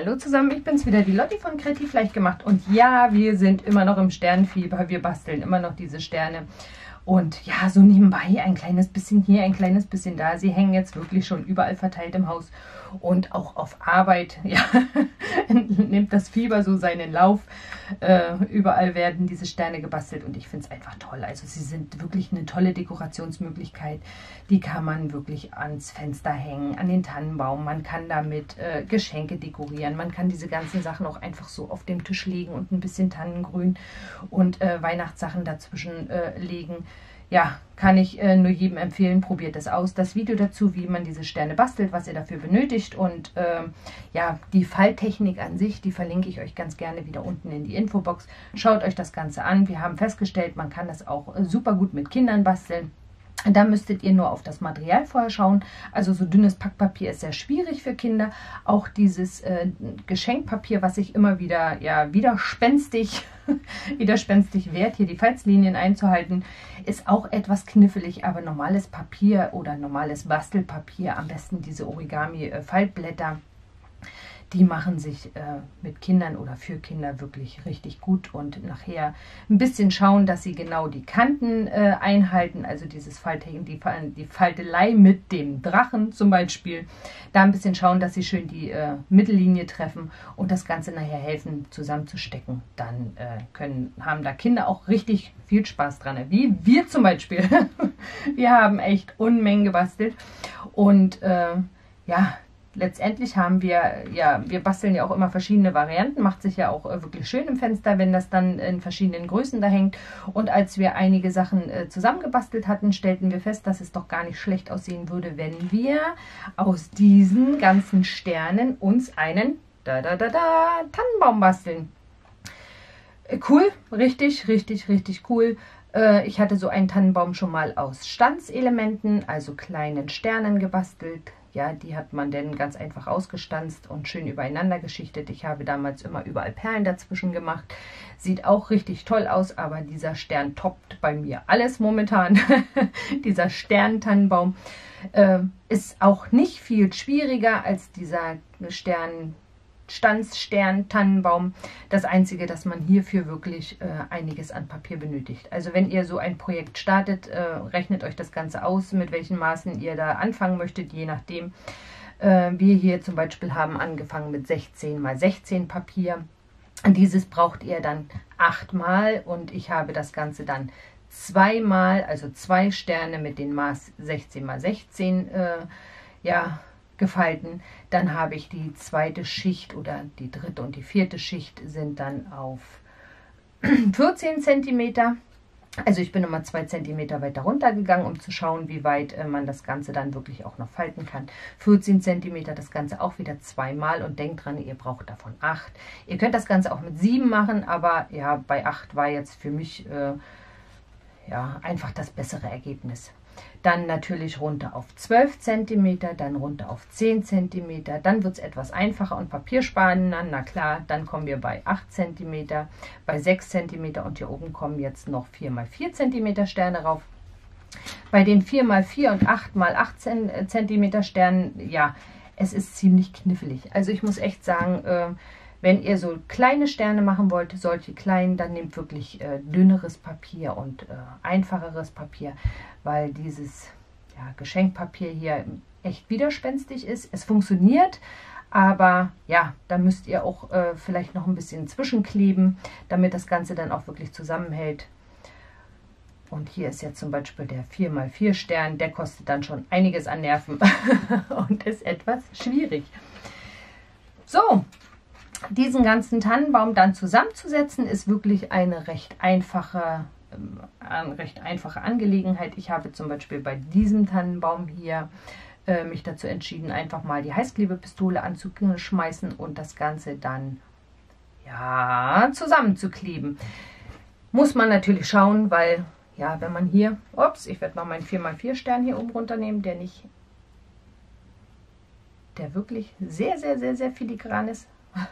Hallo zusammen, ich bin's wieder, die Lotti von Kreativ leicht gemacht. Und ja, wir sind immer noch im Sternfieber, wir basteln immer noch diese Sterne. Und ja, so nebenbei ein kleines bisschen hier, ein kleines bisschen da. Sie hängen jetzt wirklich schon überall verteilt im Haus und auch auf Arbeit. Ja, nimmt das Fieber so seinen Lauf. Überall werden diese Sterne gebastelt und ich finde es einfach toll. Also sie sind wirklich eine tolle Dekorationsmöglichkeit. Die kann man wirklich ans Fenster hängen, an den Tannenbaum. Man kann damit Geschenke dekorieren. Man kann diese ganzen Sachen auch einfach so auf dem Tisch legen und ein bisschen Tannengrün und Weihnachtssachen dazwischen legen. Ja, kann ich nur jedem empfehlen, probiert es aus. Das Video dazu, wie man diese Sterne bastelt, was ihr dafür benötigt und ja, die Falttechnik an sich, die verlinke ich euch ganz gerne wieder unten in die Infobox. Schaut euch das Ganze an. Wir haben festgestellt, man kann das auch super gut mit Kindern basteln. Da müsstet ihr nur auf das Material vorher schauen. Also so dünnes Packpapier ist sehr schwierig für Kinder. Auch dieses Geschenkpapier, was sich immer wieder ja, widerspenstig wehrt, hier die Falzlinien einzuhalten, ist auch etwas knifflig. Aber normales Papier oder normales Bastelpapier, am besten diese Origami-Faltblätter, die machen sich mit Kindern oder für Kinder wirklich richtig gut. Und nachher ein bisschen schauen, dass sie genau die Kanten einhalten. Also dieses die Faltelei mit dem Drachen zum Beispiel. Da ein bisschen schauen, dass sie schön die Mittellinie treffen und das Ganze nachher helfen zusammenzustecken. Dann haben da Kinder auch richtig viel Spaß dran. Wie wir zum Beispiel. Wir haben echt Unmengen gebastelt. Und ja, letztendlich haben wir basteln ja auch immer verschiedene Varianten, macht sich ja auch wirklich schön im Fenster, wenn das dann in verschiedenen Größen da hängt. Und als wir einige Sachen zusammengebastelt hatten, stellten wir fest, dass es doch gar nicht schlecht aussehen würde, wenn wir aus diesen ganzen Sternen uns einen Tannenbaum basteln. Cool, richtig cool. Ich hatte so einen Tannenbaum schon mal aus Stanzelementen, also kleinen Sternen gebastelt. Ja, die hat man dann ganz einfach ausgestanzt und schön übereinander geschichtet. Ich habe damals immer überall Perlen dazwischen gemacht. Sieht auch richtig toll aus, aber dieser Stern toppt bei mir alles momentan. Dieser Stern-Tannenbaum ist auch nicht viel schwieriger als dieser Stanzstern-Tannenbaum. Das Einzige, dass man hierfür wirklich einiges an Papier benötigt. Also wenn ihr so ein Projekt startet, rechnet euch das Ganze aus, mit welchen Maßen ihr da anfangen möchtet, je nachdem. Wir hier zum Beispiel haben angefangen mit 16 x 16 Papier. Dieses braucht ihr dann 8-mal und ich habe das Ganze dann 2-mal, also 2 Sterne mit dem Maß 16 x 16 gefalten. Dann habe ich die zweite Schicht oder die dritte und die vierte Schicht sind dann auf 14 cm. Also ich bin nochmal 2 cm weiter runter gegangen, um zu schauen, wie weit man das Ganze dann wirklich auch noch falten kann. 14 cm, das Ganze auch wieder 2-mal und denkt dran, ihr braucht davon 8. Ihr könnt das Ganze auch mit 7 machen, aber ja, bei 8 war jetzt für mich ja, einfach das bessere Ergebnis. Dann natürlich runter auf 12 cm, dann runter auf 10 cm, dann wird es etwas einfacher und papierspannender, na klar, dann kommen wir bei 8 cm, bei 6 cm und hier oben kommen jetzt noch 4 x 4 cm Sterne rauf. Bei den 4 x 4 und 8 x 8 cm Sternen, ja, es ist ziemlich knifflig. Also ich muss echt sagen, wenn ihr so kleine Sterne machen wollt, solche kleinen, dann nehmt wirklich dünneres Papier und einfacheres Papier, weil dieses Geschenkpapier hier echt widerspenstig ist. Es funktioniert, aber ja, da müsst ihr auch vielleicht noch ein bisschen zwischenkleben, damit das Ganze dann auch wirklich zusammenhält. Und hier ist jetzt zum Beispiel der 4 x 4 Stern, der kostet dann schon einiges an Nerven und ist etwas schwierig. So. Diesen ganzen Tannenbaum dann zusammenzusetzen, ist wirklich eine recht einfache Angelegenheit. Ich habe zum Beispiel bei diesem Tannenbaum hier mich dazu entschieden, einfach mal die Heißklebepistole anzuschmeißen und das Ganze dann ja zusammenzukleben. Muss man natürlich schauen, weil ja, wenn man hier, ups, ich werde mal meinen 4 x 4 Stern hier oben runternehmen, der wirklich sehr filigran ist.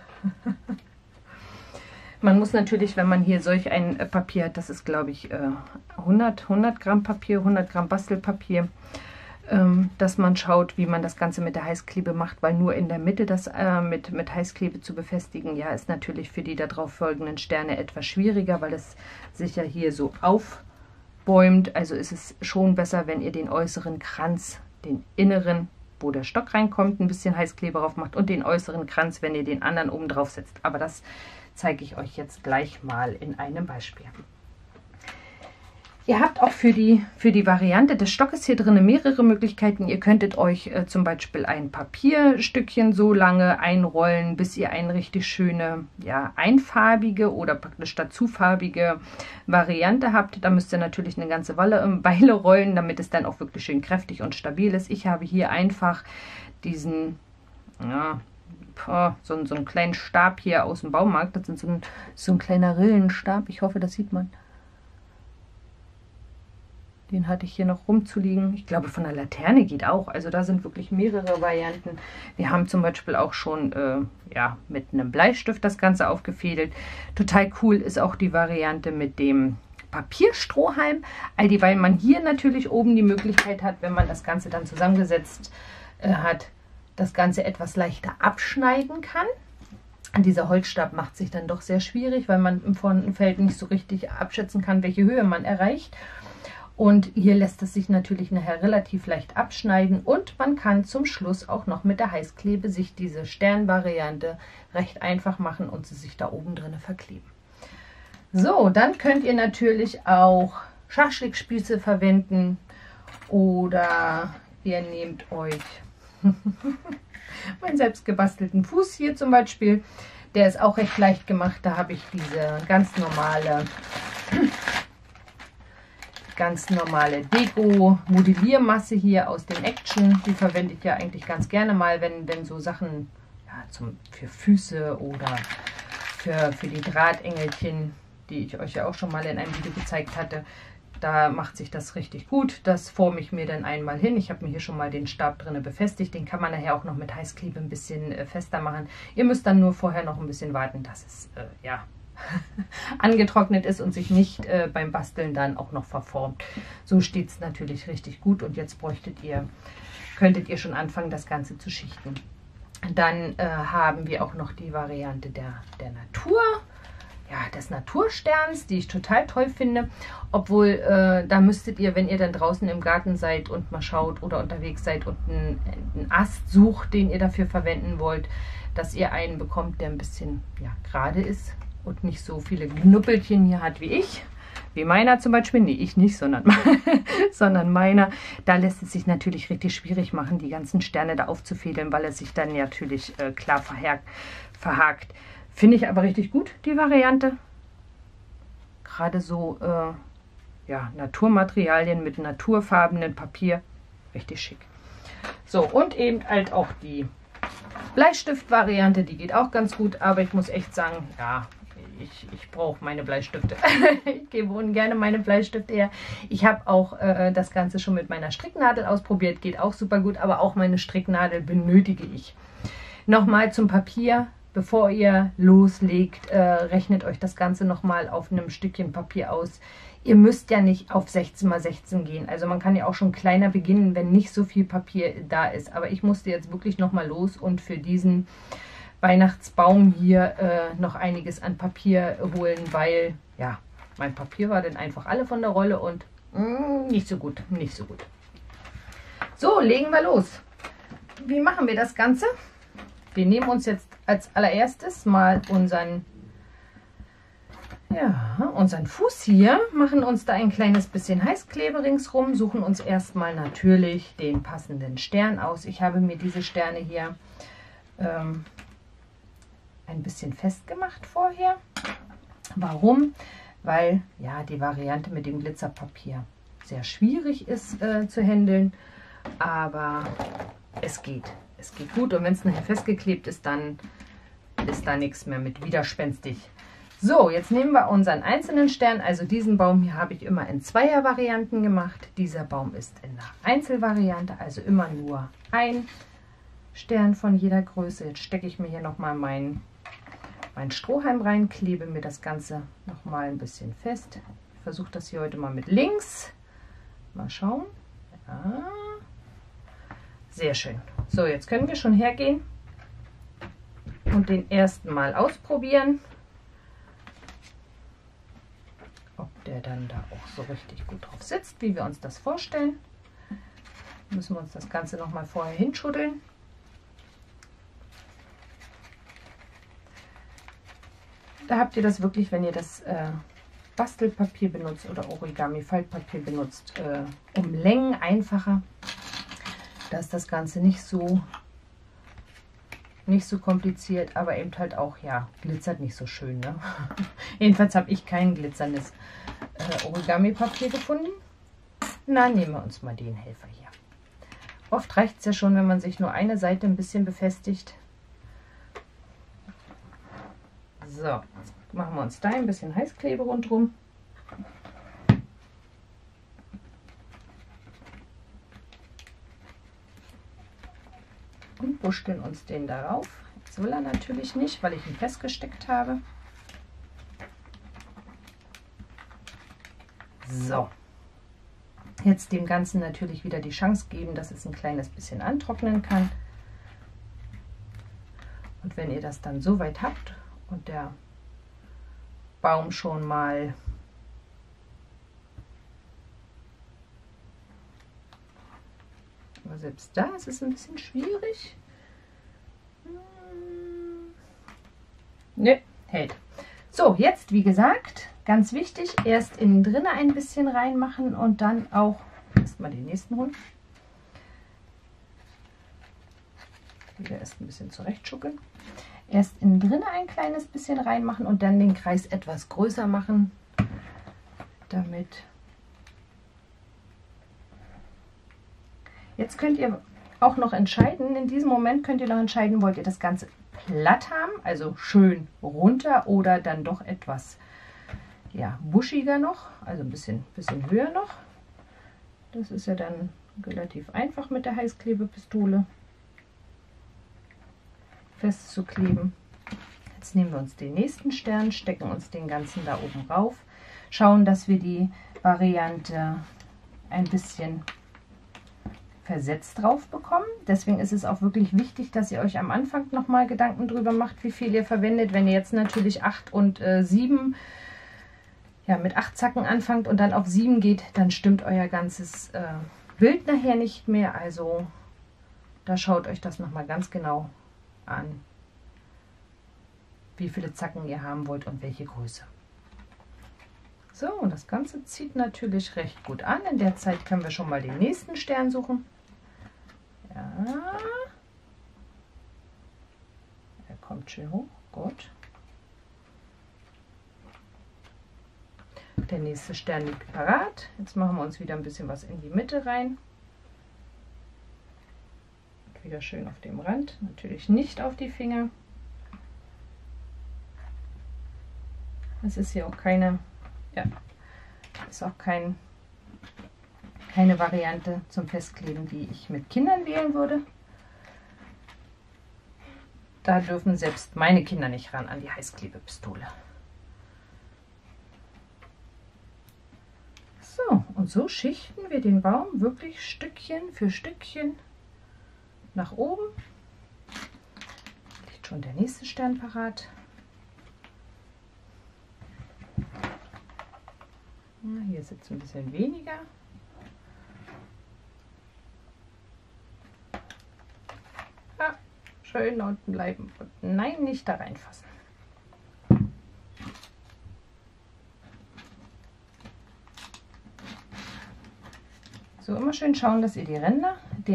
Man muss natürlich, wenn man hier solch ein Papier hat, das ist glaube ich 100 Gramm Papier, 100 Gramm Bastelpapier, dass man schaut, wie man das Ganze mit der Heißklebe macht, weil nur in der Mitte das mit Heißklebe zu befestigen, ja, ist natürlich für die darauf folgenden Sterne etwas schwieriger, weil es sich ja hier so aufbäumt. Also ist es schon besser, wenn ihr den äußeren Kranz, den inneren, wo der Stock reinkommt, ein bisschen Heißklebe drauf macht und den äußeren Kranz, wenn ihr den anderen oben drauf setzt. Aber das zeige ich euch jetzt gleich mal in einem Beispiel. Ihr habt auch für die Variante des Stockes hier drin mehrere Möglichkeiten. Ihr könntet euch zum Beispiel ein Papierstückchen so lange einrollen, bis ihr eine richtig schöne, ja, einfarbige oder praktisch dazufarbige Variante habt. Da müsst ihr natürlich eine ganze Weile rollen, damit es dann auch wirklich schön kräftig und stabil ist. Ich habe hier einfach diesen, ja, so einen kleinen Stab hier aus dem Baumarkt. Das ist so ein kleiner Rillenstab. Ich hoffe, das sieht man. Den hatte ich hier noch rumzuliegen. Ich glaube, von der Laterne geht auch. Also da sind wirklich mehrere Varianten. Wir haben zum Beispiel auch schon ja, mit einem Bleistift das Ganze aufgefädelt. Total cool ist auch die Variante mit dem Papierstrohhalm. All dieweil man hier natürlich oben die Möglichkeit hat, wenn man das Ganze dann zusammengesetzt hat, das Ganze etwas leichter abschneiden kann. Dieser Holzstab macht sich dann doch sehr schwierig, weil man im Feld nicht so richtig abschätzen kann, welche Höhe man erreicht. Und hier lässt es sich natürlich nachher relativ leicht abschneiden und man kann zum Schluss auch noch mit der Heißklebe sich diese Sternvariante recht einfach machen und sie sich da oben drin verkleben. So, dann könnt ihr natürlich auch Schaschlikspieße verwenden oder ihr nehmt euch meinen selbst gebastelten Fuß hier zum Beispiel. Der ist auch recht leicht gemacht. Da habe ich diese ganz normale Deko-Modelliermasse hier aus dem Action. Die verwende ich ja eigentlich ganz gerne mal, wenn so Sachen ja, für Füße oder für die Drahtengelchen, die ich euch ja auch schon mal in einem Video gezeigt hatte. Da macht sich das richtig gut. Das forme ich mir dann einmal hin. Ich habe mir hier schon mal den Stab drin befestigt. Den kann man nachher auch noch mit Heißklebe ein bisschen fester machen. Ihr müsst dann nur vorher noch ein bisschen warten, dass es ja angetrocknet ist und sich nicht beim Basteln dann auch noch verformt. So steht es natürlich richtig gut und jetzt könntet ihr schon anfangen, das Ganze zu schichten. Dann haben wir auch noch die Variante der Natur, ja, des Natursterns, die ich total toll finde, obwohl da müsstet ihr, wenn ihr dann draußen im Garten seid und mal schaut oder unterwegs seid und einen Ast sucht, den ihr dafür verwenden wollt, dass ihr einen bekommt, der ein bisschen ja, gerade ist und nicht so viele Knuppelchen hier hat wie ich. Wie meiner zum Beispiel. Nee, ich nicht, sondern meiner. Da lässt es sich natürlich richtig schwierig machen, die ganzen Sterne da aufzufädeln, weil er sich dann natürlich klar verhakt. Finde ich aber richtig gut, die Variante. Gerade so ja, Naturmaterialien mit naturfarbenem Papier. Richtig schick. So, und eben halt auch die Bleistift-Variante, die geht auch ganz gut, aber ich muss echt sagen, ja, ich brauche meine Bleistifte. Ich gebe ungern meine Bleistifte her. Ich habe auch das Ganze schon mit meiner Stricknadel ausprobiert, geht auch super gut, aber auch meine Stricknadel benötige ich. Nochmal zum Papier, bevor ihr loslegt, rechnet euch das Ganze nochmal auf einem Stückchen Papier aus. Ihr müsst ja nicht auf 16 x 16 gehen. Also man kann ja auch schon kleiner beginnen, wenn nicht so viel Papier da ist. Aber ich musste jetzt wirklich nochmal los und für diesen Weihnachtsbaum hier noch einiges an Papier holen, weil ja, mein Papier war dann einfach alle von der Rolle und nicht so gut, nicht so gut. So, legen wir los. Wie machen wir das Ganze? Wir nehmen uns jetzt als allererstes mal unseren Fuß hier, machen uns da ein kleines bisschen Heißklebe ringsrum, suchen uns erstmal natürlich den passenden Stern aus. Ich habe mir diese Sterne hier ein bisschen festgemacht vorher. Warum? Weil ja die Variante mit dem Glitzerpapier sehr schwierig ist zu handeln, aber es geht. Es geht gut und wenn es nachher festgeklebt ist, dann ist da nichts mehr mit widerspenstig. So, jetzt nehmen wir unseren einzelnen Stern. Also diesen Baum hier habe ich immer in Zweier-Varianten gemacht. Dieser Baum ist in der Einzelvariante, also immer nur ein Stern von jeder Größe. Jetzt stecke ich mir hier nochmal meinen Strohhalm rein, klebe mir das Ganze nochmal ein bisschen fest. Ich versuche das hier heute mal mit links. Mal schauen. Ja. Sehr schön. So, jetzt können wir schon hergehen und den ersten mal ausprobieren, ob der dann da auch so richtig gut drauf sitzt, wie wir uns das vorstellen. Müssen wir uns das Ganze noch mal vorher hinschuddeln. Da habt ihr das wirklich, wenn ihr das Bastelpapier benutzt oder Origami-Faltpapier benutzt, um Längen einfacher. Da ist das Ganze nicht so kompliziert, aber eben halt auch, ja, glitzert nicht so schön. Ne? Jedenfalls habe ich kein glitzerndes Origami-Papier gefunden. Na, nehmen wir uns mal den Helfer hier. Oft reicht es ja schon, wenn man sich nur eine Seite ein bisschen befestigt. So, jetzt machen wir uns da ein bisschen Heißklebe rundherum. Und buschteln uns den darauf. Jetzt will er natürlich nicht, weil ich ihn festgesteckt habe. So. Jetzt dem Ganzen natürlich wieder die Chance geben, dass es ein kleines bisschen antrocknen kann. Und wenn ihr das dann so weit habt und der Baum schon mal aber selbst da ist es ein bisschen schwierig. Ne, hält. So, jetzt wie gesagt, ganz wichtig, erst innen drin ein bisschen reinmachen und dann auch erstmal den nächsten holen. Wieder erst ein bisschen zurechtschuckeln. Erst innen drin ein kleines bisschen reinmachen und dann den Kreis etwas größer machen, damit. Jetzt könnt ihr auch noch entscheiden, in diesem Moment könnt ihr noch entscheiden, wollt ihr das Ganze platt haben, also schön runter oder dann doch etwas, ja, buschiger noch, also ein bisschen höher noch. Das ist ja dann relativ einfach mit der Heißklebepistole festzukleben. Jetzt nehmen wir uns den nächsten Stern, stecken uns den ganzen da oben rauf, schauen, dass wir die Variante ein bisschen versetzt drauf bekommen. Deswegen ist es auch wirklich wichtig, dass ihr euch am Anfang noch mal Gedanken drüber macht, wie viel ihr verwendet. Wenn ihr jetzt natürlich 8 und 7, ja, mit 8 Zacken anfangt und dann auf 7 geht, dann stimmt euer ganzes Bild nachher nicht mehr. Also da schaut euch das noch mal ganz genau an, wie viele Zacken ihr haben wollt und welche Größe. So, und das Ganze zieht natürlich recht gut an. In der Zeit können wir schon mal den nächsten Stern suchen. Ja, er kommt schön hoch, gut. Der nächste Stern liegt parat. Jetzt machen wir uns wieder ein bisschen was in die Mitte rein. Wieder schön auf dem Rand, natürlich nicht auf die Finger. Es ist hier auch keine, ja, ist auch keine Variante zum Festkleben, die ich mit Kindern wählen würde. Da dürfen selbst meine Kinder nicht ran an die Heißklebepistole. So, und so schichten wir den Baum wirklich Stückchen für Stückchen nach oben. Liegt schon der nächste Stern parat. Ja, hier sitzt ein bisschen weniger. Ja, schön da unten bleiben und nein, nicht da reinfassen. So, immer schön schauen, dass ihr die Ränder,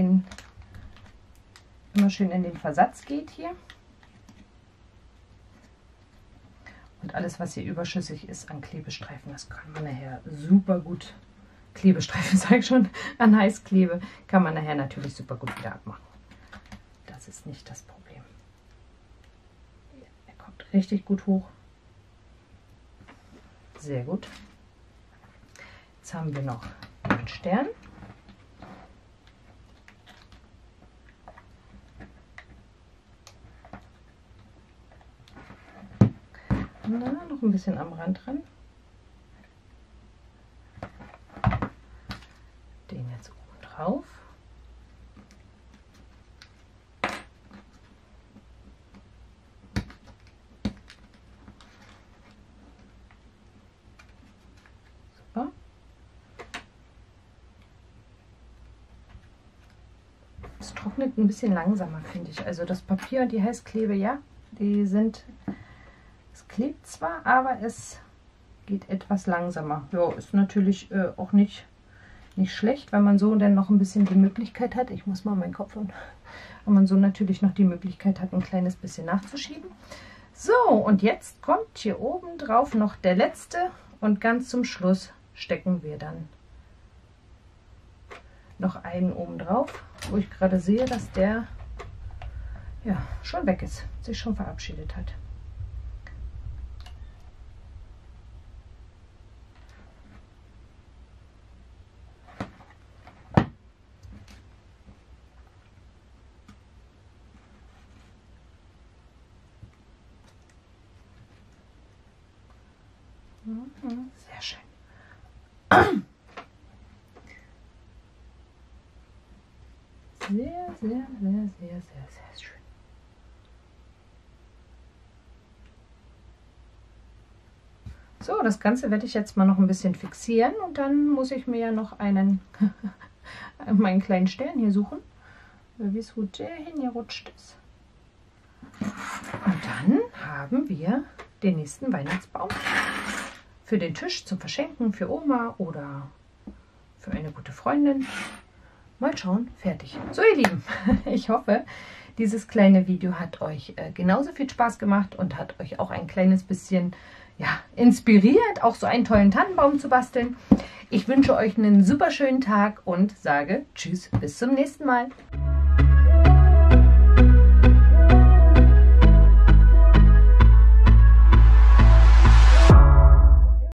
immer schön in den Versatz geht hier. Und alles, was hier überschüssig ist an Klebestreifen, das kann man nachher super gut, Klebestreifen sage ich schon, an Heißklebe, kann man nachher natürlich super gut wieder abmachen. Das ist nicht das Problem. Er kommt richtig gut hoch. Sehr gut. Jetzt haben wir noch den Stern. Na, noch ein bisschen am Rand dran. Den jetzt oben drauf. trocknet ein bisschen langsamer, finde ich. Also das Papier und die Heißklebe, ja, die sind, es klebt zwar, aber es geht etwas langsamer. Ja, ist natürlich auch nicht schlecht, weil man so dann noch ein bisschen die Möglichkeit hat, ich muss mal meinen Kopf und wenn man so natürlich noch die Möglichkeit hat, ein kleines bisschen nachzuschieben. So, und jetzt kommt hier oben drauf noch der letzte und ganz zum Schluss stecken wir dann noch einen oben drauf, wo ich gerade sehe, dass der ja schon weg ist, sich schon verabschiedet hat. Sehr schön. Sehr, sehr, sehr, sehr, sehr, sehr schön. So, das Ganze werde ich jetzt mal noch ein bisschen fixieren und dann muss ich mir ja noch meinen kleinen Stern hier suchen, wo der hingerutscht ist. Und dann haben wir den nächsten Weihnachtsbaum für den Tisch zum Verschenken, für Oma oder für eine gute Freundin. Mal schauen, fertig. So ihr Lieben, ich hoffe, dieses kleine Video hat euch genauso viel Spaß gemacht und hat euch auch ein kleines bisschen inspiriert, auch so einen tollen Tannenbaum zu basteln. Ich wünsche euch einen super schönen Tag und sage Tschüss, bis zum nächsten Mal.